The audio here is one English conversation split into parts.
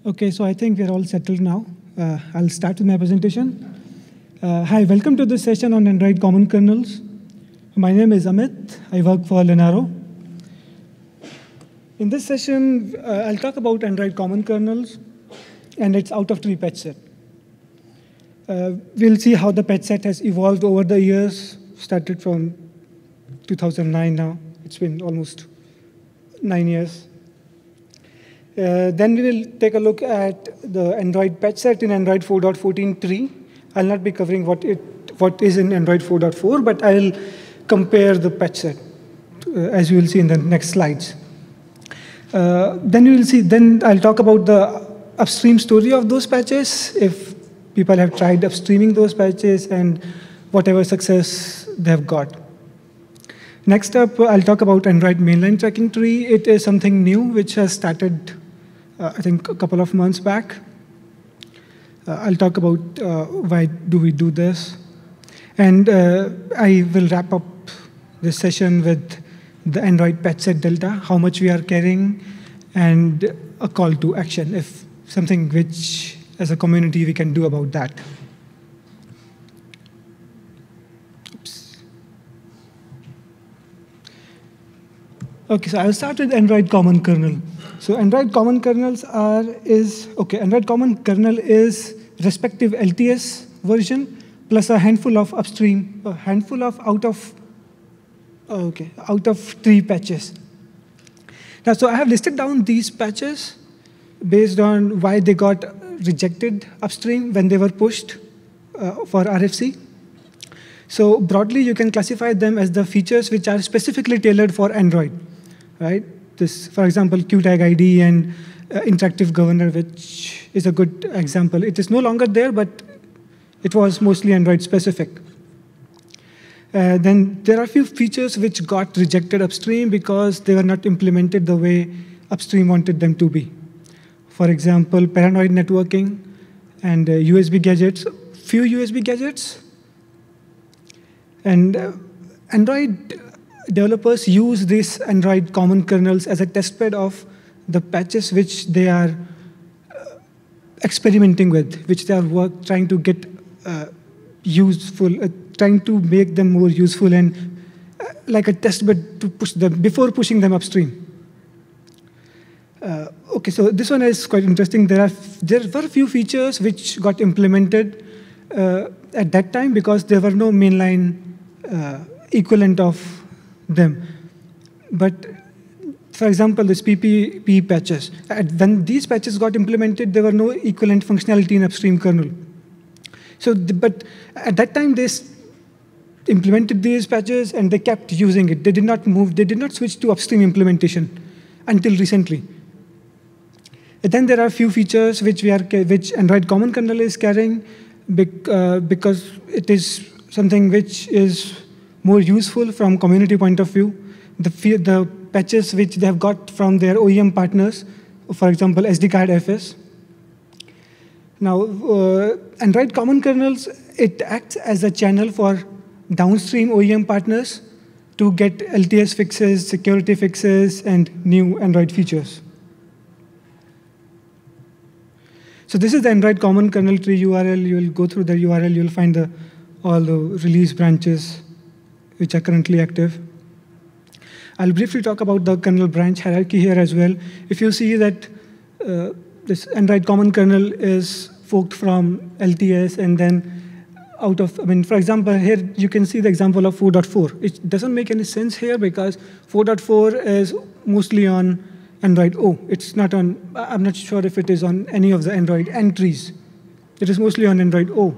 Okay, so I think we're all settled now. I'll start with my presentation. Hi, welcome to this session on Android common kernels. My name is Amit. I work for Linaro. In this session, I'll talk about Android common kernels and its out-of-tree patch set. We'll see how the patch set has evolved over the years, started from 2009 now. It's been almost 9 years. Then we will take a look at the Android patch set in Android 4.14.3. I'll not be covering what is in Android 4.4, but I'll compare the patch set, as you will see in the next slides. Then I'll talk about the upstream story of those patches, if people have tried upstreaming those patches and whatever success they have got. Next up, I'll talk about Android mainline tracking tree. It is something new which has started, I think, a couple of months back. I'll talk about why do we do this. And I will wrap up this session with the Android patch set delta, how much we are carrying, and a call to action, if something which, as a community, we can do about that. Oops. Okay, so I'll start with Android common kernel. So Android common kernels Android common kernel is respective LTS version plus a handful of upstream, a handful of out of tree patches. Now, so I have listed down these patches based on why they got rejected upstream when they were pushed for RFC. So broadly, you can classify them as the features which are specifically tailored for Android, right? This, for example, QTag ID and interactive governor, which is a good example. It is no longer there, but it was mostly Android specific. Then there are a few features which got rejected upstream because they were not implemented the way upstream wanted them to be. For example, paranoid networking and USB gadgets, few USB gadgets. And Android developers use these Android common kernels as a testbed of the patches which they are experimenting with, which they are trying to get useful, trying to make them more useful and like a testbed to push them before pushing them upstream. Okay, so this one is quite interesting. There were a few features which got implemented at that time because there were no mainline equivalent of them. But for example, this PPP patches, when these patches got implemented, there were no equivalent functionality in upstream kernel. So, but at that time, they implemented these patches and they kept using it. They did not move, they did not switch to upstream implementation until recently. And then there are a few features which Android common kernel is carrying because it is something which is more useful from community point of view. The patches which they have got from their OEM partners, for example, SD card FS. Now, Android common kernels, it acts as a channel for downstream OEM partners to get LTS fixes, security fixes, and new Android features. So this is the Android common kernel tree URL. You will go through the URL. You will find all the release branches which are currently active. I'll briefly talk about the kernel branch hierarchy here as well. If you see that this Android common kernel is forked from LTS and then for example, here you can see the example of 4.4. It doesn't make any sense here because 4.4 is mostly on Android O. It's not on, I'm not sure if it is on any of the Android entries. It is mostly on Android O.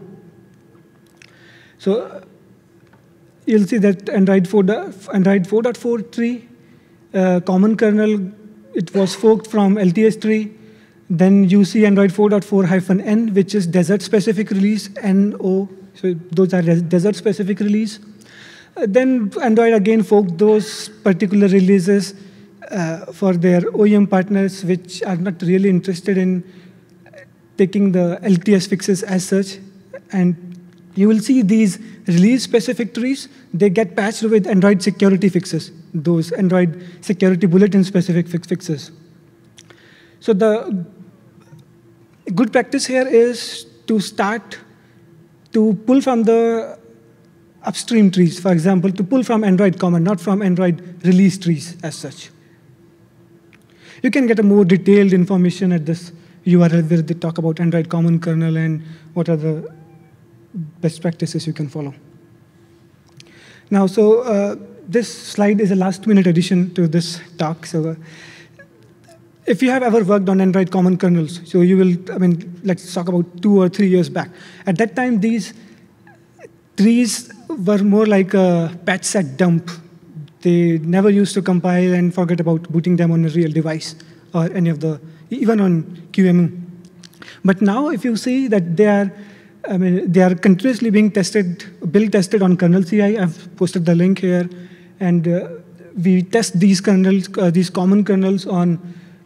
So you'll see that Android 4.4 tree, common kernel, it was forked from LTS tree. Then you see Android 4.4-N, which is desert-specific release, NO. So those are desert-specific release. Then Android again forked those particular releases for their OEM partners, which are not really interested in taking the LTS fixes as such. And you will see these release-specific trees, they get patched with Android security fixes, those Android security bulletin-specific fixes. So A good practice here is to start to pull from the upstream trees, for example, to pull from Android common, not from Android release trees as such. You can get a more detailed information at this URL where they talk about Android common kernel and what are the best practices you can follow. Now, so this slide is a last-minute addition to this talk. So if you have ever worked on Android common kernels, so you will, let's talk about 2 or 3 years back. At that time, these trees were more like a patchset dump. They never used to compile and forget about booting them on a real device or any of the, even on QEMU. But now, if you see that they are continuously being tested, build tested on kernel CI. I've posted the link here, and we test these kernels, these common kernels on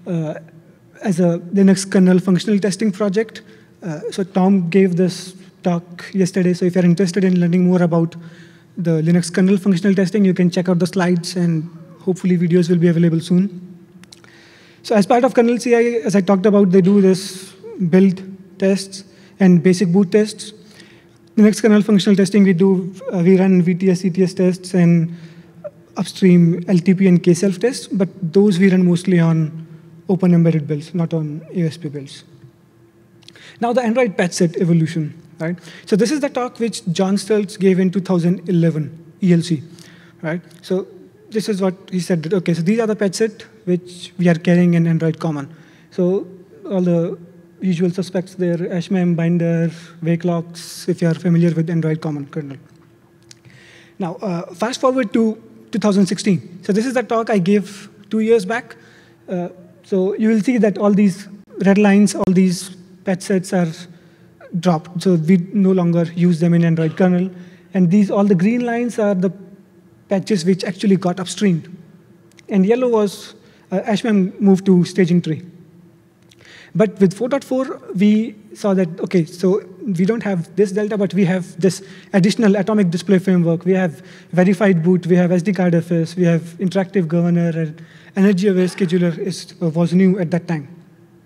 as a Linux kernel functional testing project. So Tom gave this talk yesterday. So if you're interested in learning more about the Linux kernel functional testing, you can check out the slides, and hopefully videos will be available soon. So as part of kernel CI, as I talked about, they do this build tests and basic boot tests. Linux kernel functional testing, we run VTS, CTS tests and upstream LTP and K-self tests, but those we run mostly on open embedded builds, not on AOSP builds. Now the Android patchset evolution, right? So this is the talk which John Stelz gave in 2011, ELC, right? So this is what he said, that, okay, so these are the patchset which we are carrying in Android common. So all the usual suspects there, HMM, binder, wake locks, if you are familiar with Android common kernel. Now, fast forward to 2016. So this is the talk I gave 2 years back. So you will see that all these red lines, all these patchsets are dropped. So we no longer use them in Android kernel. And these, all the green lines are the patches which actually got upstreamed. And yellow was HMM moved to staging tree. But with 4.4, we saw that, okay, so we don't have this delta, but we have this additional atomic display framework. We have verified boot, we have SD card FS, we have interactive governor, and energy-aware scheduler was new at that time.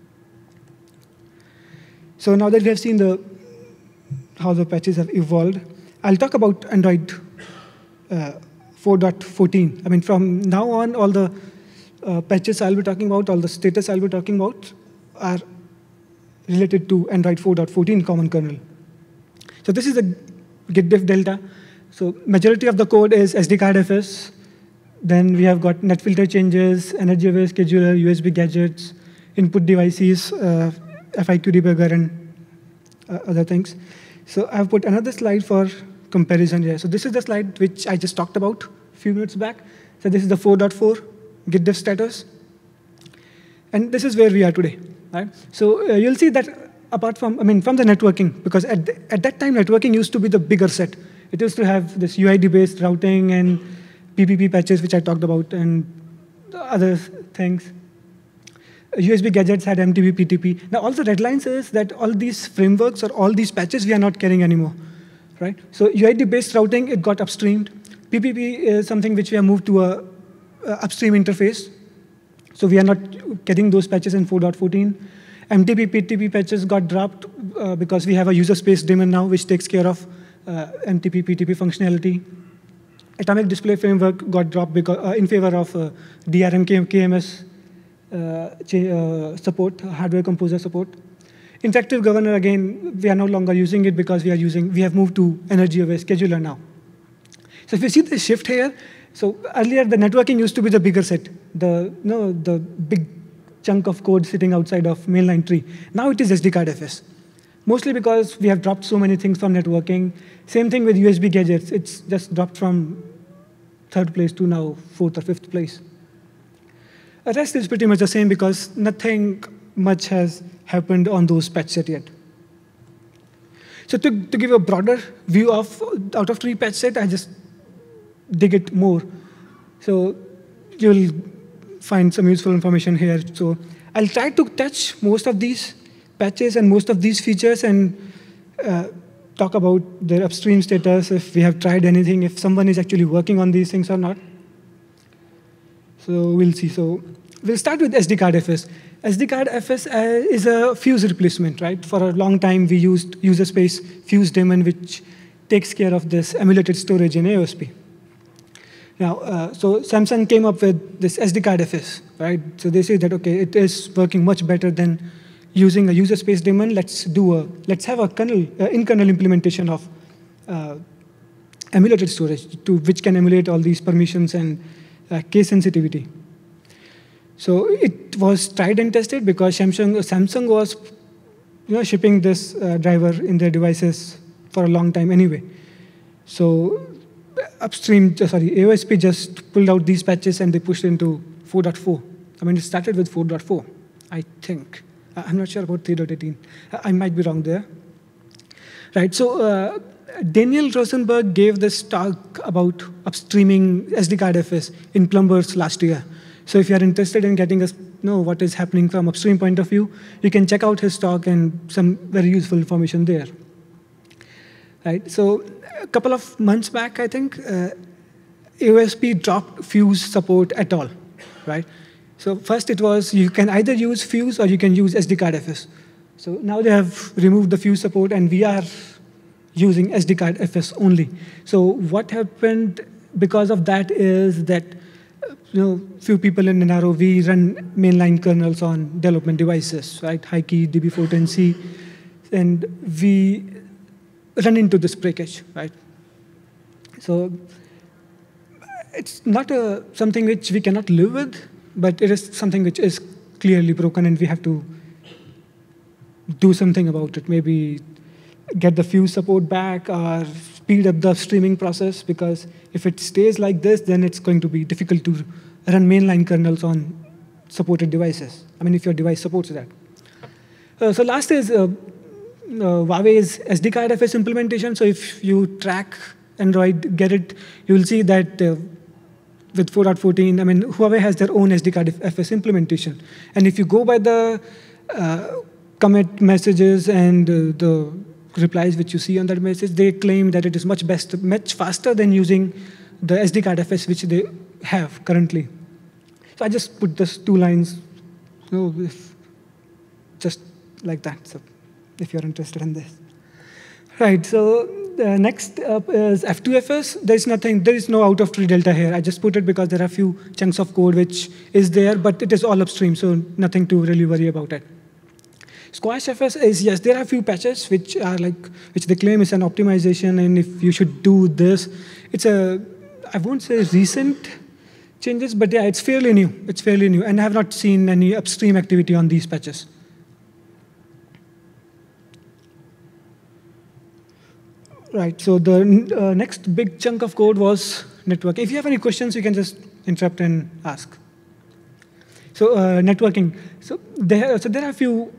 So now that we have seen how the patches have evolved, I'll talk about Android 4.14. From now on, all the patches I'll be talking about, all the status I'll be talking about, are related to Android 4.14 common kernel. So this is a git diff delta. So majority of the code is SD card FS. Then we have got net filter changes, energy aware scheduler, USB gadgets, input devices, FIQ debugger, and other things. So I've put another slide for comparison here. So this is the slide which I just talked about a few minutes back. So this is the 4.4 git diff status. And this is where we are today. Right? So you'll see that apart from, from the networking, because at that time, networking used to be the bigger set. It used to have this UID-based routing and PPP patches, which I talked about, and other things. USB gadgets had MTP, PTP. Now, all the red lines is that all these frameworks or all these patches we are not carrying anymore. Right? So UID-based routing, it got upstreamed. PPP is something which we have moved to a upstream interface. So we are not getting those patches in 4.14. MTP, PTP patches got dropped because we have a user space daemon now, which takes care of MTP, PTP functionality. Atomic display framework got dropped because, in favor of DRM, KMS support, hardware composer support. Interactive governor, again, we are no longer using it because we have moved to energy-aware scheduler now. So if you see the shift here, so earlier the networking used to be the bigger set, the big chunk of code sitting outside of mainline tree. Now it is SD card FS, mostly because we have dropped so many things from networking. Same thing with USB gadgets. It's just dropped from 3rd place to now 4th or 5th place. The rest is pretty much the same because nothing much has happened on those patch set yet. So to give a broader view of out of tree patch set, I just dig it more. So you'll find some useful information here. So I'll try to touch most of these patches and most of these features and talk about their upstream status, if we have tried anything, if someone is actually working on these things or not. So we'll see. So we'll start with SD card FS. SD card FS is a fuse replacement, right? For a long time, we used user space fuse daemon, which takes care of this emulated storage in AOSP. Now, so Samsung came up with this SD card FS, right? So they say that, okay, it is working much better than using a user space daemon. Let's have a kernel, in-kernel implementation of emulated storage, which can emulate all these permissions and case sensitivity. So it was tried and tested because Samsung was shipping this driver in their devices for a long time anyway. So AOSP just pulled out these patches and they pushed into 4.4. I mean, it started with 4.4, I think. I'm not sure about 3.18. I might be wrong there. Right, so Daniel Rosenberg gave this talk about upstreaming SD card FS in Plumbers last year. So if you're interested in getting to know what is happening from upstream point of view, you can check out his talk and some very useful information there. Right, so a couple of months back, I think, AOSP dropped fuse support at all, right? So first it was, you can either use fuse or you can use SD card FS. So now they have removed the fuse support and we are using SD card FS only. So what happened because of that is that few people in Linaro, we run mainline kernels on development devices, right? High-key, DB410C, and we run into this breakage, right? So it's not something which we cannot live with, but it is something which is clearly broken, and we have to do something about it. Maybe get the fuse support back or speed up the streaming process, because if it stays like this, then it's going to be difficult to run mainline kernels on supported devices. I mean, if your device supports that. So last is Huawei's SD card FS implementation. So if you track Android, get it, you will see that with 4.14, I mean, Huawei has their own SD card FS implementation. And if you go by the commit messages and the replies which you see on that message, they claim that it is much faster than using the SD card FS which they have currently. So I just put this 2 lines, just like that. So if you're interested in this. Right, so next up is F2FS. There is no out of tree delta here. I just put it because there are a few chunks of code which is there, but it is all upstream, so nothing to really worry about it. Squash FS is, yes, there are a few patches which they claim is an optimization, and if you should do this, it's I won't say recent changes, but yeah, it's fairly new. It's fairly new, and I have not seen any upstream activity on these patches. Right, so the next big chunk of code was network. If you have any questions, you can just interrupt and ask. So networking. So there are a few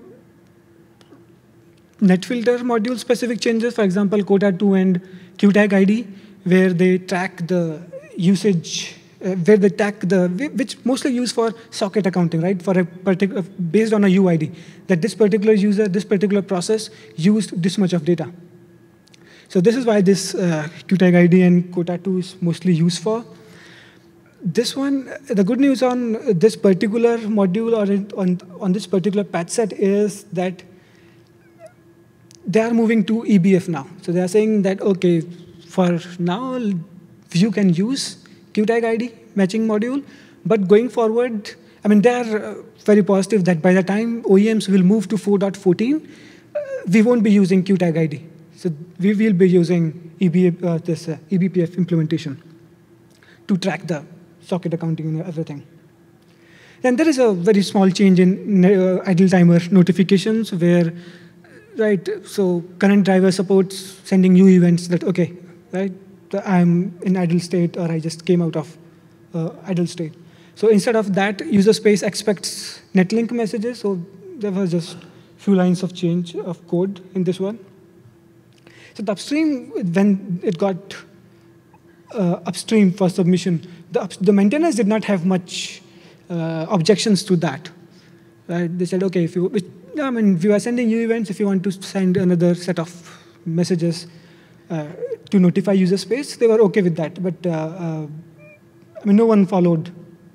netfilter module specific changes, for example, quota 2 and QTag ID, where they track the usage, which mostly used for socket accounting, right? For a particular, based on a UID, that this particular user, this particular process used this much of data. So this is why this QTag ID and quota 2 is mostly used for. This one, the good news on this particular module or on this particular patch set is that they are moving to EBF now. So they are saying that, okay, for now, you can use QTag ID matching module, but going forward, I mean, they are very positive that by the time OEMs will move to 4.14, we won't be using QTag ID. So we will be using eBPF implementation to track the socket accounting and everything. And there is a very small change in idle timer notifications where, right, so current driver supports sending new events that, okay, right, I'm in idle state or I just came out of idle state. So instead of that, user space expects netlink messages. So there was just a few lines of change of code in this one. So the upstream, when it got upstream for submission, the maintainers did not have much objections to that. Right? They said, okay, if we are sending new events, if you want to send another set of messages to notify user space, they were okay with that. But I mean, no one followed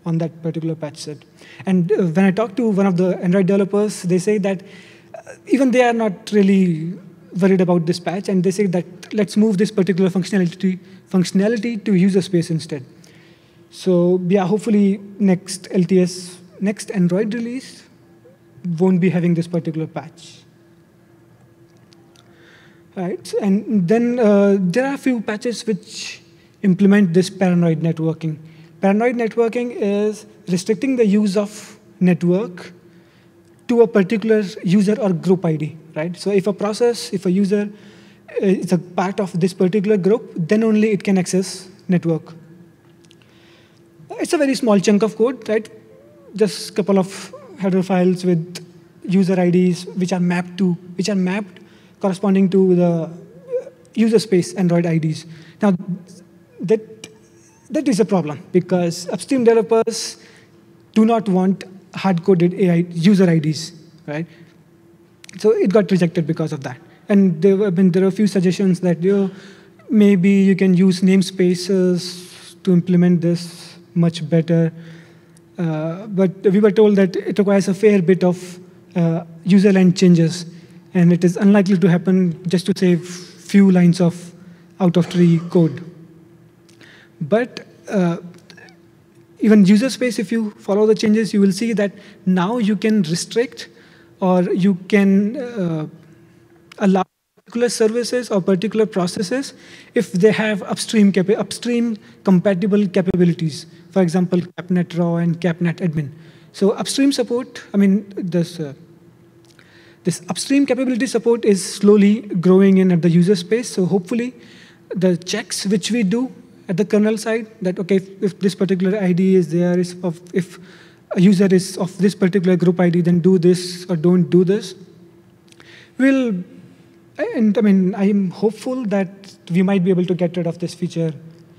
on that particular patch set. And when I talked to one of the Android developers, they say that even they are not really worried about this patch, and they say that let's move this particular functionality to user space instead. So yeah, hopefully next LTS, next Android release won't be having this particular patch. Right, and then there are a few patches which implement this paranoid networking. Paranoid networking is restricting the use of network to a particular user or group ID, right? So if a process, if a user is a part of this particular group, then only it can access network. It's a very small chunk of code, right? Just a couple of header files with user IDs which are mapped corresponding to the user space Android IDs. Now, that is a problem because upstream developers do not want hard-coded AI user IDs, right? So it got rejected because of that. And there are a few suggestions that maybe you can use namespaces to implement this much better. But we were told that it requires a fair bit of user-line changes, and it is unlikely to happen just to save few lines of out-of-tree code. But even user space, if you follow the changes, you will see that now you can restrict or you can allow particular services or particular processes if they have upstream compatible capabilities. For example, CapNet raw and CapNet admin. So upstream support, I mean, this upstream capability support is slowly growing in at the user space. So hopefully the checks which we do at the kernel side, that okay, if this particular ID is there, if a user is of this particular group ID, then do this or don't do this. And I mean, I am hopeful that we might be able to get rid of this feature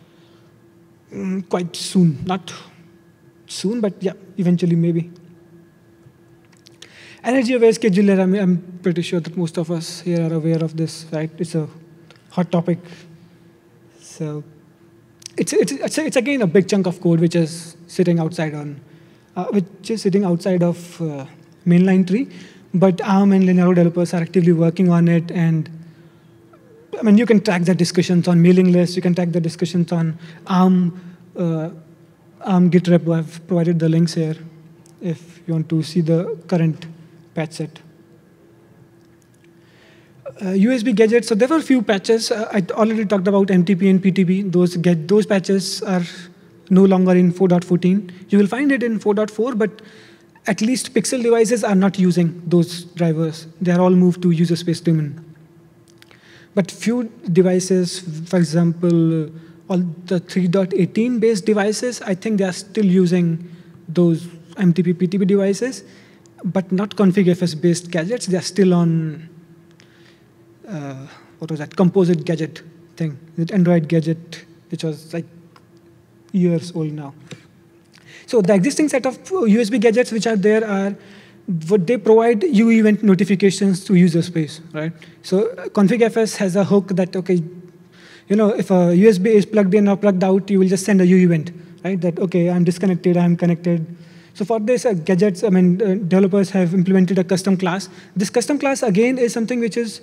quite soon. Not soon, but yeah, eventually maybe. Energy-aware scheduler, I mean, I'm pretty sure that most of us here are aware of this, right? It's a hot topic. So it's again a big chunk of code which is sitting outside of mainline tree, but ARM and Linaro developers are actively working on it. And I mean, you can track the discussions on mailing lists. You can track the discussions on ARM GitRep. I've provided the links here if you want to see the current patch set. USB gadgets. So there were a few patches. I already talked about MTP and PTP. Those patches are no longer in 4.14. You will find it in 4.4, but at least Pixel devices are not using those drivers. They are all moved to user space daemon. But few devices, for example, all the 3.18 based devices, I think they are still using those MTP, PTP devices, but not config.fs based gadgets. They are still on what was that, composite gadget thing, that Android gadget, which was like years old now. So the existing set of USB gadgets which are there are, what they provide U event notifications to user space, right? So config.fs has a hook that, okay, if a USB is plugged in or plugged out, you will just send a U event, right? That, okay, I'm disconnected, I'm connected. So for this gadgets, I mean, developers have implemented a custom class. This custom class, again, is something which is,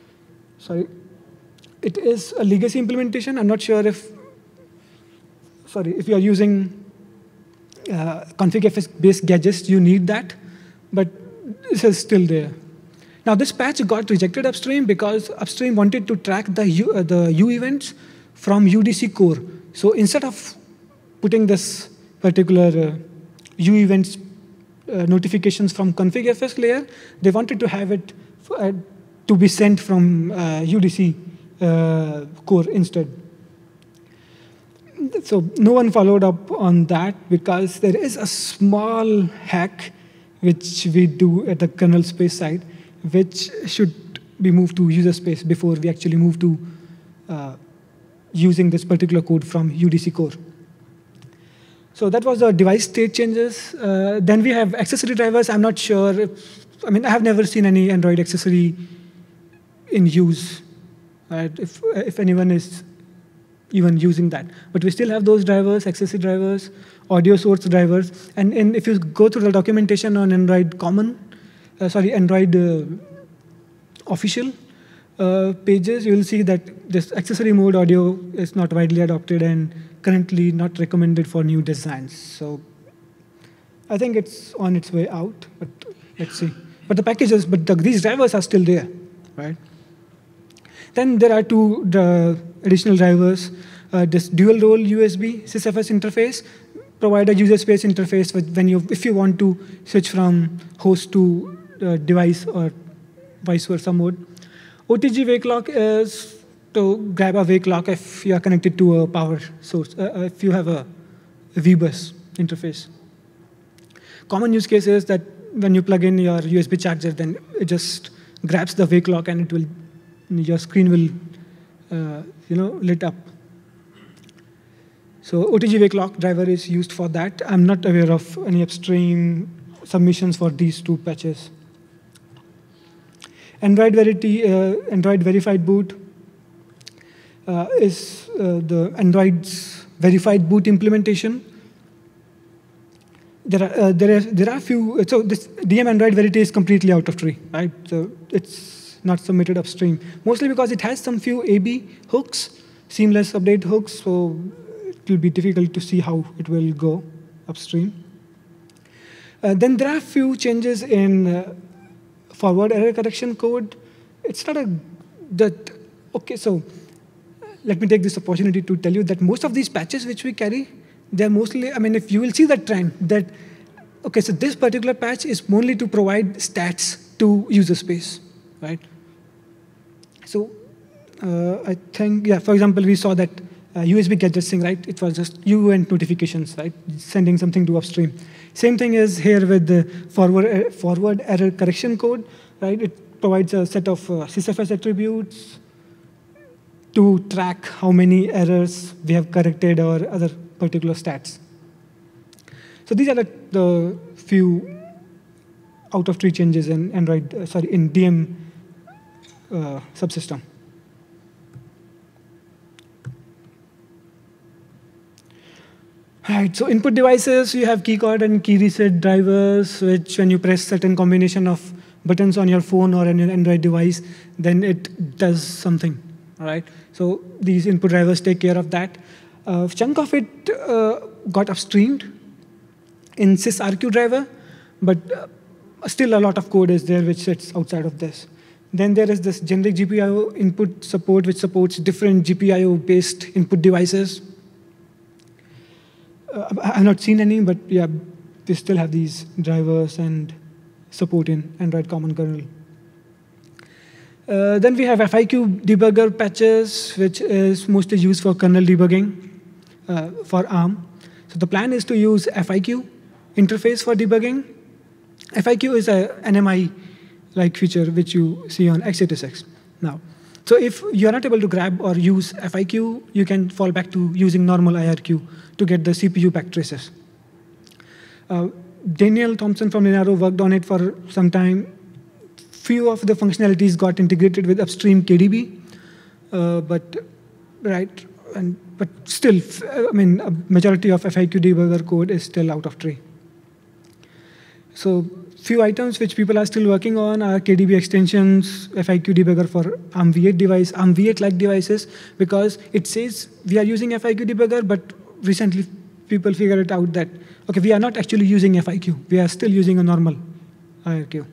it is a legacy implementation. I'm not sure if you are using config.fs based gadgets, you need that, but this is still there. Now, this patch got rejected upstream because upstream wanted to track the U events from UDC core. So instead of putting this particular U events notifications from config.fs layer, they wanted to have it to be sent from UDC core instead. So no one followed up on that because there is a small hack which we do at the kernel space side, which should be moved to user space before we actually move to using this particular code from UDC core. So that was the device state changes. Then we have accessory drivers. I'm not sure. I mean, I have never seen any Android accessory in use. Right? If anyone is even using that. But we still have those drivers, XSC drivers, audio source drivers. And if you go through the documentation on Android Android official pages, you will see that this accessory mode audio is not widely adopted and currently not recommended for new designs. So I think it's on its way out, but let's see. But the packages, these drivers are still there, right? Then there are two additional drivers. This dual role USB sysfs interface provide a user space interface if you want to switch from host to device or vice versa mode. OTG wake lock is to grab a wake lock if you are connected to a power source, if you have a VBus interface. Common use case is that when you plug in your USB charger, then it just grabs the wake lock and your screen will lit up. So OTG wake lock driver is used for that. I'm not aware of any upstream submissions for these two patches. Android verified boot is the Android's verified boot implementation. There are few. So this DM Android Verity is completely out of tree, right? So it's not submitted upstream, mostly because it has some few AB hooks, seamless update hooks. So it will be difficult to see how it will go upstream. Then there are few changes in forward error correction code. It's not okay. So let me take this opportunity to tell you that most of these patches which we carry, they're mostly, if you will see the trend that, okay, so this particular patch is only to provide stats to user space, right? So I think, yeah, for example, we saw that USB gadgetsing, right? It was just UENT notifications, right? Sending something to upstream. Same thing is here with the forward error correction code, right? It provides a set of sysfs attributes to track how many errors we have corrected or other particular stats. So these are the few out-of-tree changes in in DM subsystem. Right, so input devices, you have keycode and key reset drivers, which when you press certain combination of buttons on your phone or on your Android device, then it does something, all right? So these input drivers take care of that. A chunk of it got upstreamed in sysrq driver, but still a lot of code is there which sits outside of this. Then there is this generic GPIO input support, which supports different GPIO-based input devices. I've not seen any, but yeah, we still have these drivers and support in Android Common Kernel. Then we have FIQ debugger patches, which is mostly used for kernel debugging for ARM. So the plan is to use FIQ interface for debugging. FIQ is an NMI-like feature which you see on x86 now. So if you're not able to grab or use FIQ, you can fall back to using normal IRQ to get the CPU backtraces. Daniel Thompson from Linaro worked on it for some time. Few of the functionalities got integrated with upstream KDB, but still, a majority of FIQ debugger code is still out of tree. So few items which people are still working on are KDB extensions, FIQ debugger for ARMv8 device, ARMv8-like devices, because it says we are using FIQ debugger, but recently people figured it out that, okay, we are not actually using FIQ. We are still using a normal IRQ.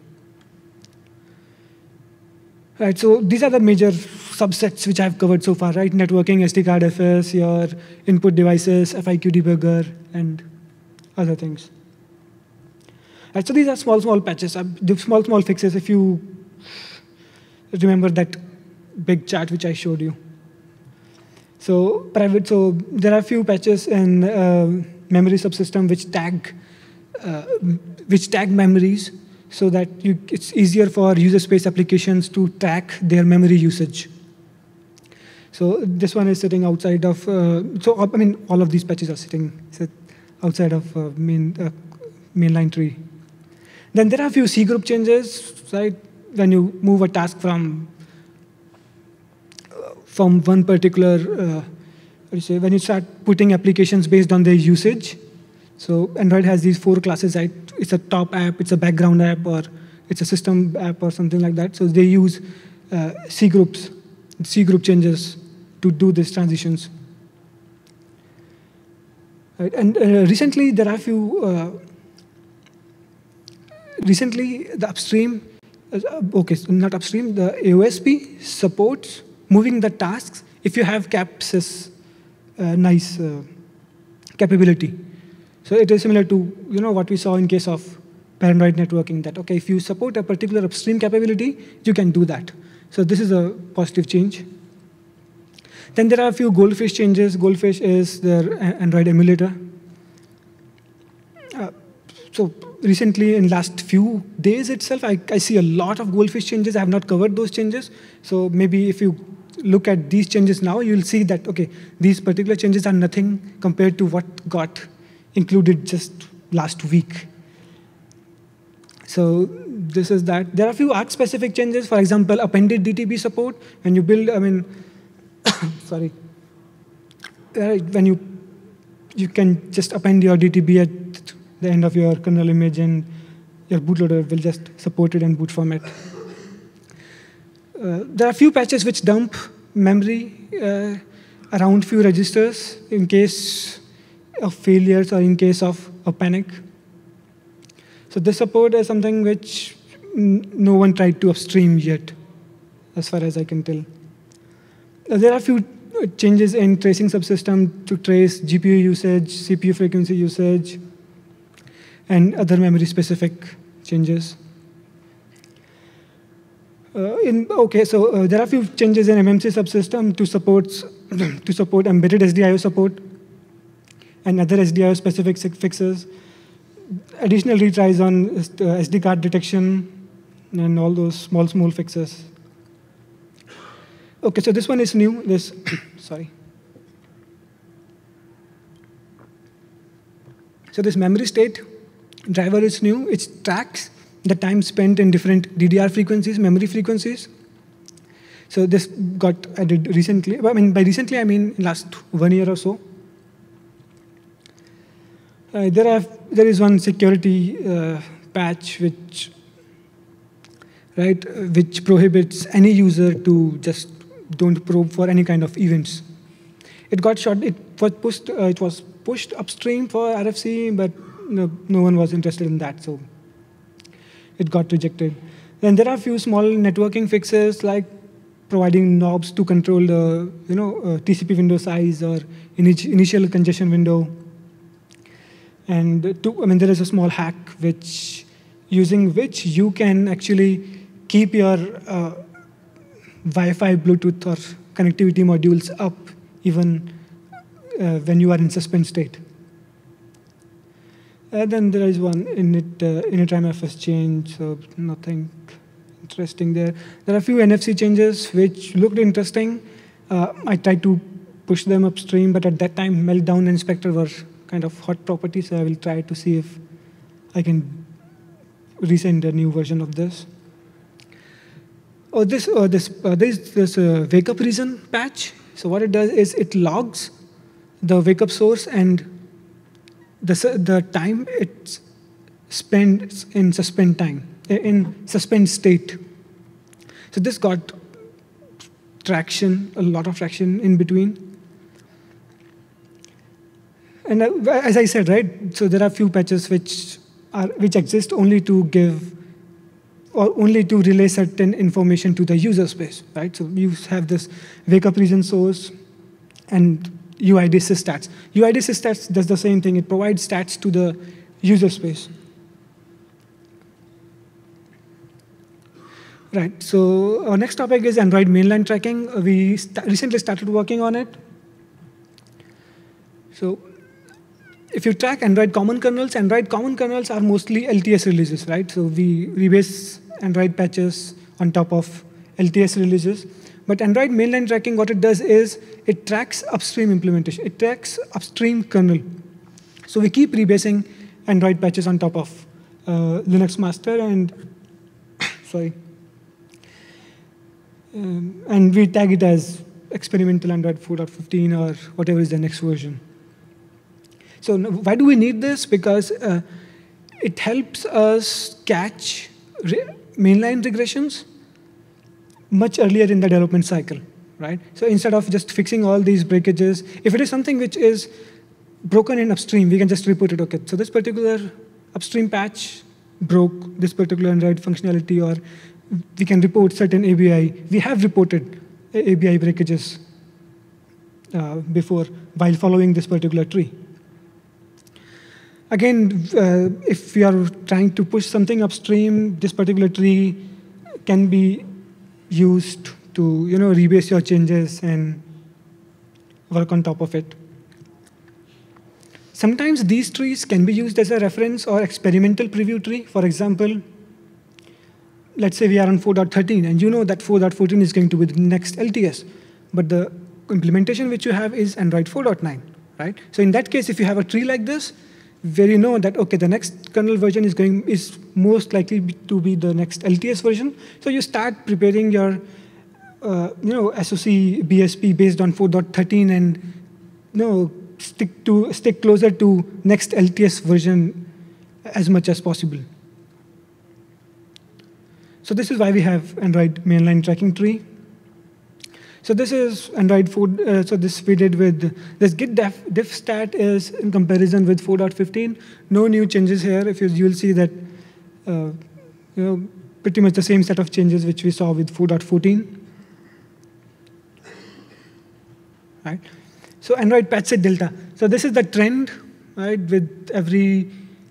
Right, so these are the major subsets which I've covered so far, right? Networking, SD card FS, your input devices, FIQ debugger, and other things. Right, so these are small patches, small fixes if you remember that big chart which I showed you. So there are a few patches in memory subsystem which tag memories so that it's easier for user space applications to track their memory usage. So this one is sitting outside of, all of these patches are sitting outside of mainline tree. Then there are a few C group changes, right? When you move a task from one particular when you start putting applications based on their usage. So Android has these 4 classes, right? It's a top app, it's a background app, or it's a system app or something like that. So they use C group changes to do these transitions. Right? And recently, there are a few, recently the upstream, okay, so not upstream, the AOSP supports moving the tasks if you have CAPS as nice capability. So it is similar to what we saw in case of paranoid networking, that okay, if you support a particular upstream capability, you can do that. So this is a positive change. Then there are a few Goldfish changes. Goldfish is their Android emulator. So recently, in last few days itself, I see a lot of Goldfish changes. I have not covered those changes. So maybe if you look at these changes now, you'll see that, okay, these particular changes are nothing compared to what got included just last week. So this is that. There are a few arc-specific changes. For example, appended DTB support. When you build, sorry. When you can just append your DTB at the end of your kernel image, and your bootloader will just support it in boot format. There are a few patches which dump memory around few registers in case of failures or in case of a panic. So this support is something which no one tried to upstream yet, as far as I can tell. There are a few changes in tracing subsystem to trace GPU usage, CPU frequency usage, and other memory-specific changes. There are a few changes in MMC subsystem to support embedded SDIO support and other SDIO-specific fixes. Additional retries on SD card detection and all those small fixes. Okay, so this one is new. Sorry. So this memory state driver is new. It tracks the time spent in different DDR frequencies, memory frequencies. So this got added recently. By recently, I mean last 1 year or so. There is one security patch which prohibits any user to just don't probe for any kind of events. It was pushed upstream for RFC, but no one was interested in that, so it got rejected. Then there are a few small networking fixes, like providing knobs to control the TCP window size or initial congestion window. And there is a small hack using which you can actually keep your Wi-Fi, Bluetooth, or connectivity modules up even when you are in suspend state. Then there is one init-IMFS change, so nothing interesting there. There are a few NFC changes which looked interesting. I tried to push them upstream, but at that time, Meltdown and Spectre were kind of hot properties, so I will try to see if I can resend a new version of this. This wake up reason patch. So what it does is it logs the wake up source and the time it spends in suspend state. So this got traction, a lot of traction in between. And as I said, right, so there are a few patches which exist only to give or only to relay certain information to the user space, right? So you have this wake up reason source and UID sysstats. UID sysstats does the same thing. It provides stats to the user space. Right, so our next topic is Android mainline tracking. We recently started working on it. So if you track Android common kernels are mostly LTS releases, right? So we rebase Android patches on top of LTS releases. But Android mainline tracking, what it does is it tracks upstream implementation. It tracks upstream kernel. So we keep rebasing Android patches on top of Linux master and, sorry. And we tag it as experimental Android 4.15 or whatever is the next version. So why do we need this? Because it helps us catch mainline regressions much earlier in the development cycle, right? So instead of just fixing all these breakages, if it is something which is broken in upstream, we can just report it. Okay, so this particular upstream patch broke this particular Android functionality, or we can report certain ABI. We have reported ABI breakages before while following this particular tree. Again, if we are trying to push something upstream, this particular tree can be used to rebase your changes and work on top of it. Sometimes these trees can be used as a reference or experimental preview tree. For example, let's say we are on 4.13, and you know that 4.14 is going to be the next LTS, but the implementation which you have is Android 4.9, right? So in that case, if you have a tree like this, where you know that, okay, the next kernel version is most likely to be the next LTS version, so you start preparing your SOC BSP based on 4.13 and stick closer to next LTS version as much as possible. So this is why we have Android mainline tracking tree. So this is Android 4. So this we did with this git diff stat is in comparison with 4.15. No new changes here. If you'll see that pretty much the same set of changes which we saw with 4.14. Right. So Android Patchset delta. So this is the trend, right? With every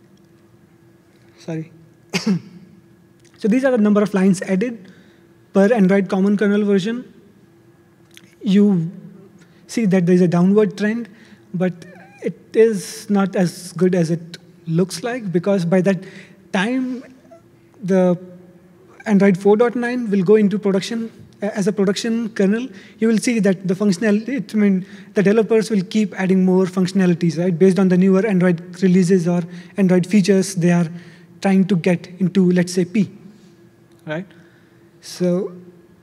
So these are the number of lines added per Android common kernel version. You see that there is a downward trend, but it is not as good as it looks like, because by that time, the Android 4.9 will go into production as a production kernel. You will see that the the developers will keep adding more functionalities, right? Based on the newer Android releases or Android features they are trying to get into, let's say, P, right? So,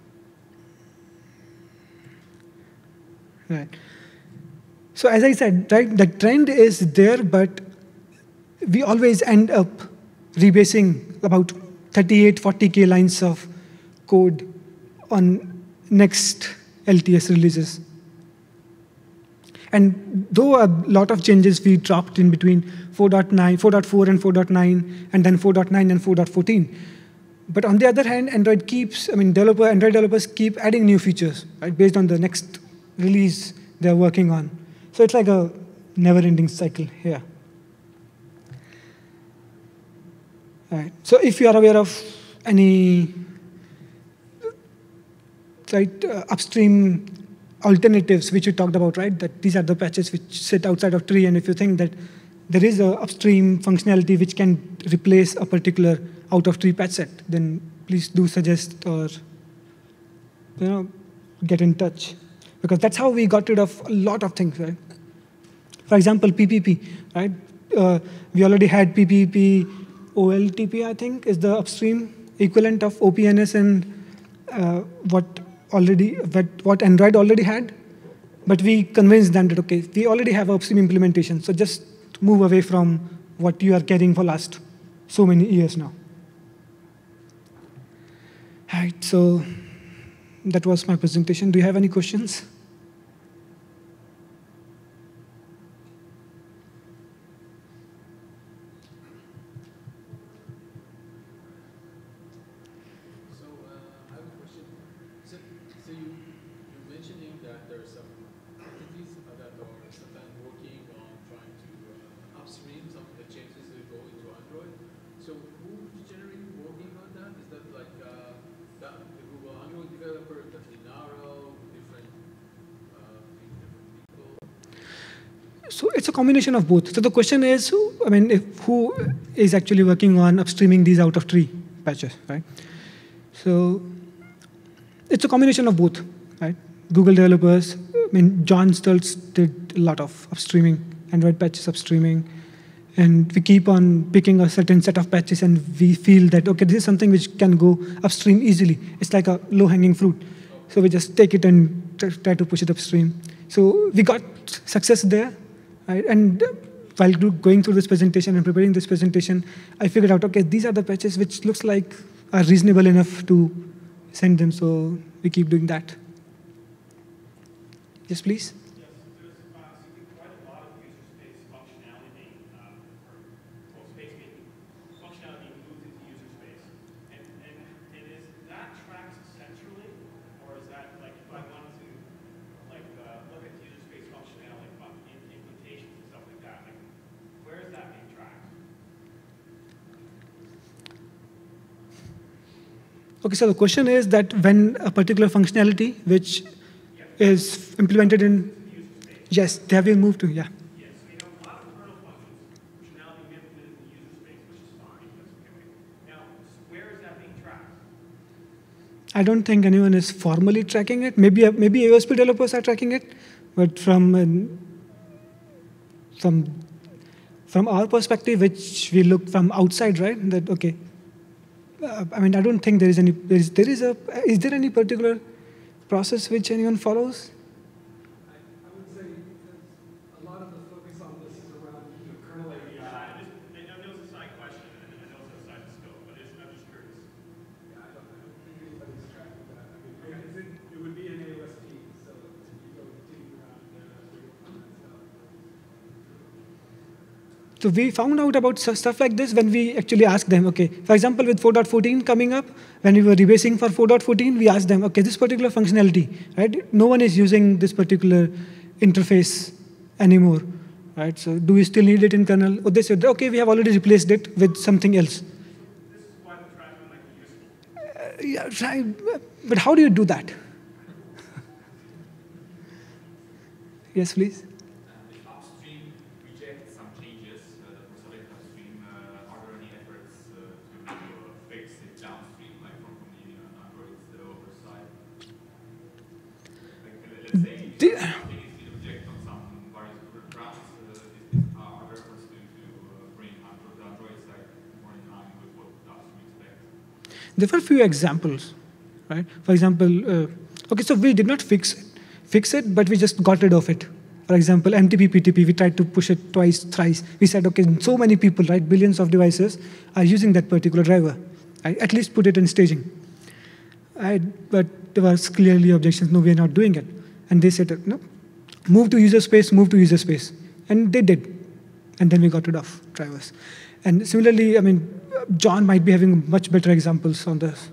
right. So as I said, right, the trend is there, but we always end up rebasing about 38, 40K lines of code on next LTS releases. And though a lot of changes we dropped in between 4.4 and 4.9, and then 4.9 and 4.14. But on the other hand, Android developers keep adding new features, right, based on the next release they're working on. So it's like a never-ending cycle here. All right. So if you are aware of any upstream alternatives which we talked about, right? That these are the patches which sit outside of tree, and if you think that there is a upstream functionality which can replace a particular out-of-tree patch set, then please do suggest or get in touch, because that's how we got rid of a lot of things, right? For example, PPP, right? We already had PPP, OLTP, I think, is the upstream equivalent of OPNS and what Android already had. But we convinced them that, okay, we already have upstream implementation, so just move away from what you are carrying for last so many years now. All right, so that was my presentation. Do you have any questions? So it's a combination of both. So the question is, who is actually working on upstreaming these out-of-tree patches, right? So it's a combination of both, right? Google developers, John Stultz did a lot of upstreaming, Android patches upstreaming, and we keep on picking a certain set of patches, and we feel that, okay, this is something which can go upstream easily. It's like a low-hanging fruit. So we just take it and try to push it upstream. So we got success there, right? And while going through this presentation and preparing this presentation, I figured out, okay, these are the patches which looks like are reasonable enough to send them. So we keep doing that. Yes, please. Okay, so the question is that when a particular functionality which is implemented in, yes, they have been moved to, yeah. Yes, we have a lot of kernel functions which are now being implemented in the user space, which is fine. That's okay. Now, where is that being tracked? I don't think anyone is formally tracking it. Maybe AOSP developers are tracking it, but from our perspective, which we look from outside, right? That okay. I mean, I don't think there is any. Is there any particular process which anyone follows? I would say a lot of the focus on this is around kernel API. I know it's a side question, and I know it's outside the scope, but I'm just curious. Yeah, I don't think anybody's tracking that. I mean, it would be an AOSP, so you go digging around on that stuff. So we found out about stuff like this when we actually asked them, okay, for example, with 4.14 coming up, when we were rebasing for 4.14, we asked them, okay, this particular functionality, right? No one is using this particular interface anymore, right? So do we still need it in kernel? Oh, they said, okay, we have already replaced it with something else. This is why the tracking might be useful. Yeah, right. But how do you do that? Yes, please. There were a few examples, right? For example, okay, so we did not fix it, but we just got rid of it. For example, MTP, PTP, we tried to push it twice, thrice. We said, okay, so many people, right, billions of devices are using that particular driver. At least put it in staging. But there was clearly objections, no, we are not doing it. And they said, no, move to user space, move to user space. And they did. And then we got rid of drivers. And similarly, I mean, John might be having much better examples on this.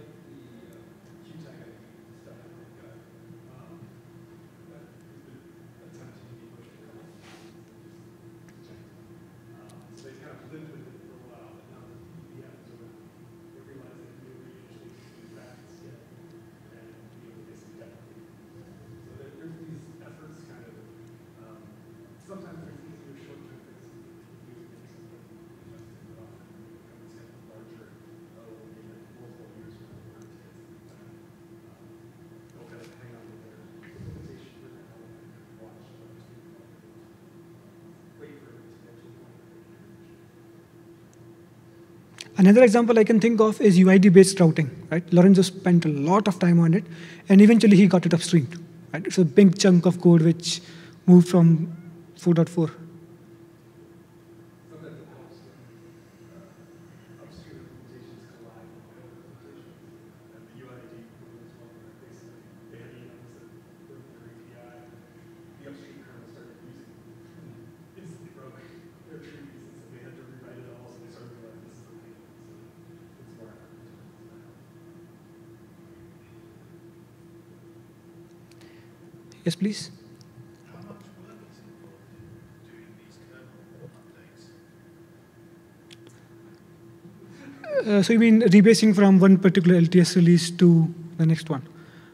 Another example I can think of is UID-based routing, right? Lorenzo spent a lot of time on it, and eventually he got it upstreamed, right? It's a big chunk of code which moved from 4.4. Yes, please. How much work is involved in doing these kernel updates? So you mean rebasing from one particular LTS release to the next one?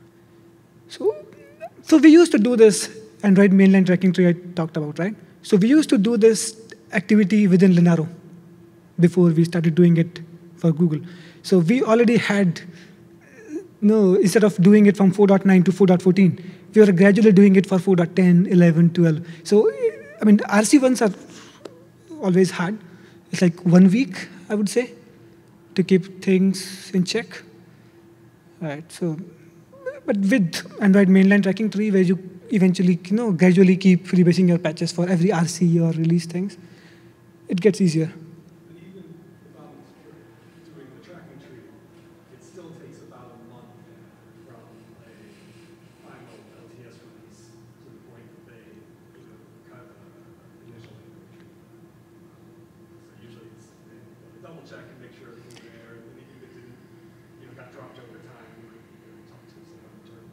So we used to do this Android mainline tracking tree I talked about, right? So we used to do this activity within Linaro before we started doing it for Google. So we already had, instead of doing it from 4.9 to 4.14, we were gradually doing it for 4.10, 11, 12. So, I mean, RC ones are always hard. It's like 1 week, I would say, to keep things in check. Right, so, But with Android mainline tracking tree, where you eventually gradually keep rebasing your patches for every RC or release things, it gets easier. And even if I'm doing the tracking tree, it still takes about a month from a final LTS release to the point that they, kind of initial inventory. So usually it's they double check and make sure everything's there, and then even if it didn't, got dropped over time, you might talk to someone internally.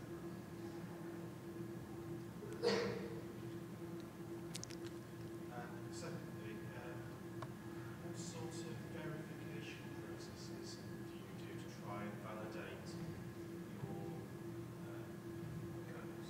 Secondly, what sorts of verification processes do you do to try and validate your kernels?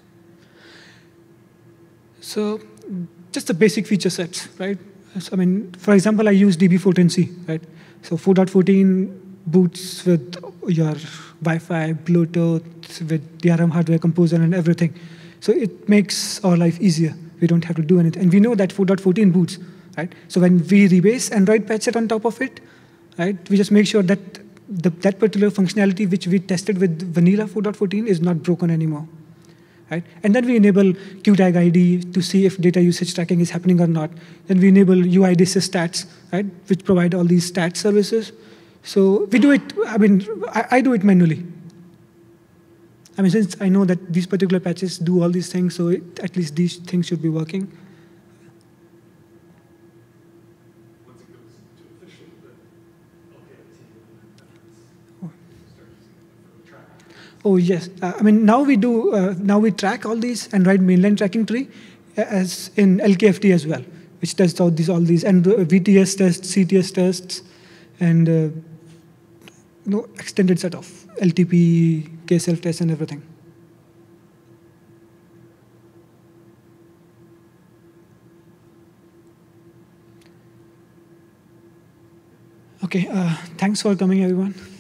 So just the basic feature sets, right? So, for example, I use DB14C, right? So 4.14 boots with your Wi-Fi, Bluetooth, with DRM hardware composer and everything. So it makes our life easier. We don't have to do anything. And we know that 4.14 boots, right? So when we rebase Android Patchset on top of it, right, we just make sure that that particular functionality which we tested with vanilla 4.14 is not broken anymore, right? And then we enable QTag ID to see if data usage tracking is happening or not. Then we enable UID stats, right, which provide all these stat services. So we do it, I do it manually. Since I know that these particular patches do all these things, so at least these things should be working. Once it goes to official, then LKMT will start using it for tracking. Oh yes, now we track all these Android mainline tracking tree as in LKFT as well, which does all these VTS tests, CTS tests, and extended set of LTP, K-self tests, and everything. Okay, thanks for coming, everyone.